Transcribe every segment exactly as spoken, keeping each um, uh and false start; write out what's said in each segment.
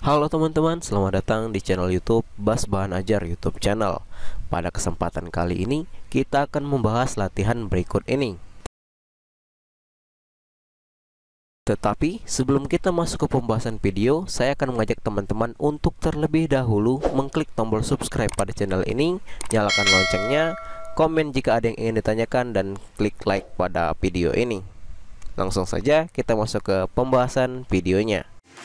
Halo teman-teman, selamat datang di channel YouTube Bas Bahan Ajar YouTube channel. Pada kesempatan kali ini, kita akan membahas latihan berikut ini. Tetapi, sebelum kita masuk ke pembahasan video, saya akan mengajak teman-teman untuk terlebih dahulu mengklik tombol subscribe pada channel ini, nyalakan loncengnya, komen jika ada yang ingin ditanyakan, dan klik like pada video ini. Langsung saja kita masuk ke pembahasan videonya.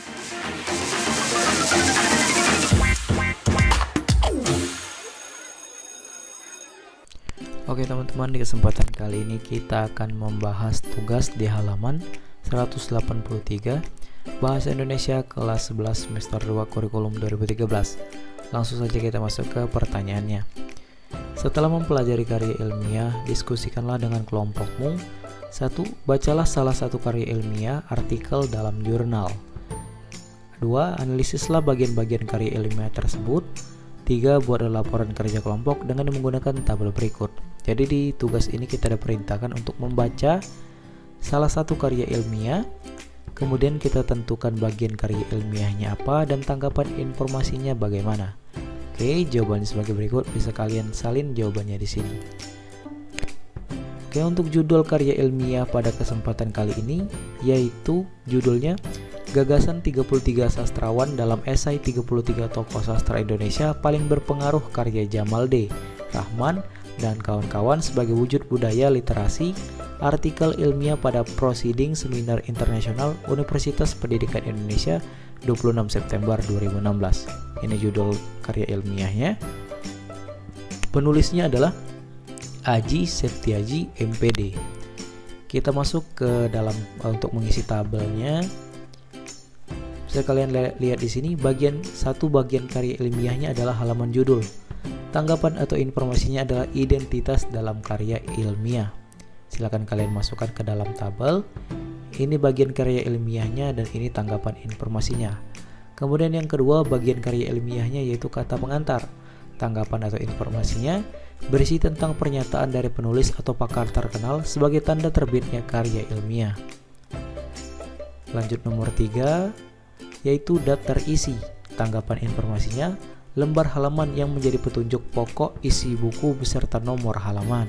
Oke teman-teman, di kesempatan kali ini kita akan membahas tugas di halaman seratus delapan puluh tiga Bahasa Indonesia kelas sebelas semester dua kurikulum dua ribu tiga belas. Langsung saja kita masuk ke pertanyaannya. Setelah mempelajari karya ilmiah, diskusikanlah dengan kelompokmu. Satu. Bacalah salah satu karya ilmiah artikel dalam jurnal. Dua. Analisislah bagian-bagian karya ilmiah tersebut. Tiga. Buatlah laporan kerja kelompok dengan menggunakan tabel berikut. Jadi di tugas ini kita diperintahkan untuk membaca salah satu karya ilmiah, kemudian kita tentukan bagian karya ilmiahnya apa dan tanggapan informasinya bagaimana. Oke, jawabannya sebagai berikut, bisa kalian salin jawabannya di sini. Oke, untuk judul karya ilmiah pada kesempatan kali ini yaitu judulnya Gagasan tiga puluh tiga sastrawan dalam esai tiga puluh tiga tokoh sastra Indonesia paling berpengaruh karya Jamal D. Rahman dan kawan-kawan sebagai wujud budaya literasi, artikel ilmiah pada Proceeding Seminar Internasional Universitas Pendidikan Indonesia dua puluh enam September dua ribu enam belas. Ini judul karya ilmiahnya. Penulisnya adalah Aji Septiaji M P D. Kita masuk ke dalam untuk mengisi tabelnya. Bisa kalian lihat di sini, bagian satu bagian karya ilmiahnya adalah halaman judul. Tanggapan atau informasinya adalah identitas dalam karya ilmiah. Silakan kalian masukkan ke dalam tabel. Ini bagian karya ilmiahnya dan ini tanggapan informasinya. Kemudian yang kedua, bagian karya ilmiahnya yaitu kata pengantar. Tanggapan atau informasinya berisi tentang pernyataan dari penulis atau pakar terkenal sebagai tanda terbitnya karya ilmiah. Lanjut nomor tiga, yaitu daftar isi. Tanggapan informasinya lembar halaman yang menjadi petunjuk pokok isi buku beserta nomor halaman.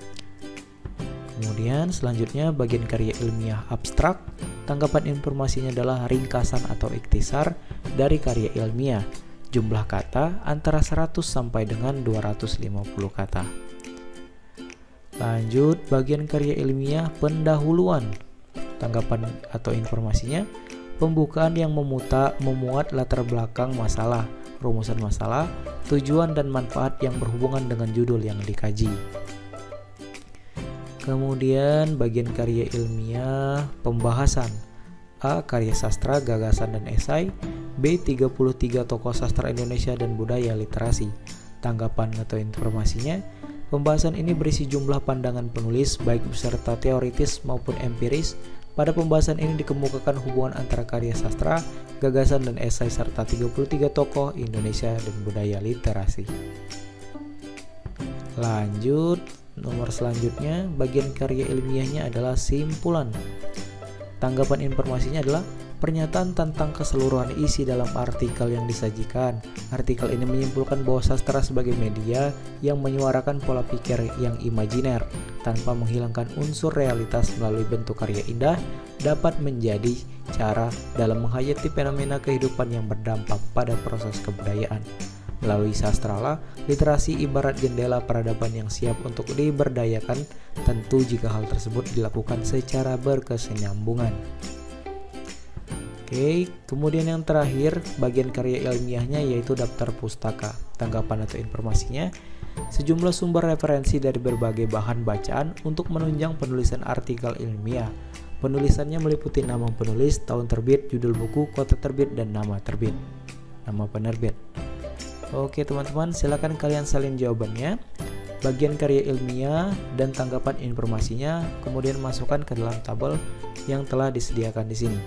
Kemudian selanjutnya bagian karya ilmiah abstrak. Tanggapan informasinya adalah ringkasan atau ikhtisar dari karya ilmiah. Jumlah kata antara seratus sampai dengan dua ratus lima puluh kata. Lanjut bagian karya ilmiah pendahuluan. Tanggapan atau informasinya pembukaan yang memuta, memuat latar belakang masalah, rumusan masalah, tujuan dan manfaat yang berhubungan dengan judul yang dikaji. Kemudian bagian karya ilmiah pembahasan. A. Karya sastra, gagasan dan esai. B. tiga puluh tiga tokoh sastra Indonesia dan budaya literasi. Tanggapan atau informasinya, pembahasan ini berisi jumlah pandangan penulis baik beserta teoritis maupun empiris. Pada pembahasan ini dikemukakan hubungan antara karya sastra, gagasan dan esai serta tiga puluh tiga tokoh Indonesia dan budaya literasi. Lanjut, nomor selanjutnya, bagian karya ilmiahnya adalah simpulan. Tanggapan informasinya adalah pernyataan tentang keseluruhan isi dalam artikel yang disajikan. Artikel ini menyimpulkan bahwa sastra sebagai media yang menyuarakan pola pikir yang imajiner tanpa menghilangkan unsur realitas melalui bentuk karya indah dapat menjadi cara dalam menghayati fenomena kehidupan yang berdampak pada proses kebudayaan. Melalui sastralah, literasi ibarat jendela peradaban yang siap untuk diberdayakan, tentu jika hal tersebut dilakukan secara berkesinambungan. Oke, kemudian yang terakhir, bagian karya ilmiahnya yaitu daftar pustaka. Tanggapan atau informasinya, sejumlah sumber referensi dari berbagai bahan bacaan untuk menunjang penulisan artikel ilmiah. Penulisannya meliputi nama penulis, tahun terbit, judul buku, kota terbit, dan nama terbit, nama penerbit. Oke teman-teman, silakan kalian salin jawabannya, bagian karya ilmiah dan tanggapan informasinya, kemudian masukkan ke dalam tabel yang telah disediakan di sini.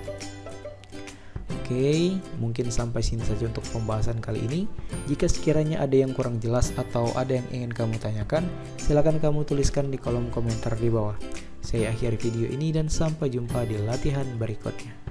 Oke, mungkin sampai sini saja untuk pembahasan kali ini. Jika sekiranya ada yang kurang jelas atau ada yang ingin kamu tanyakan, silakan kamu tuliskan di kolom komentar di bawah. Saya akhiri video ini dan sampai jumpa di latihan berikutnya.